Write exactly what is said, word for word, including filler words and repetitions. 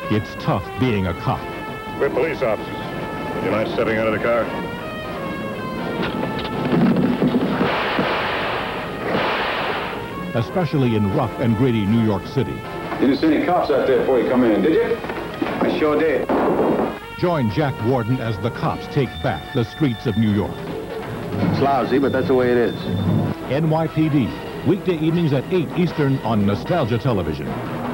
It's tough being a cop. We're police officers. Would you mind stepping out of the car? Especially in rough and gritty New York City. You didn't see any cops out there before you come in, did you? I sure did. Join Jack Warden as the cops take back the streets of New York. It's lousy, but that's the way it is. N Y P D, weekday evenings at eight Eastern on Nostalgia Television.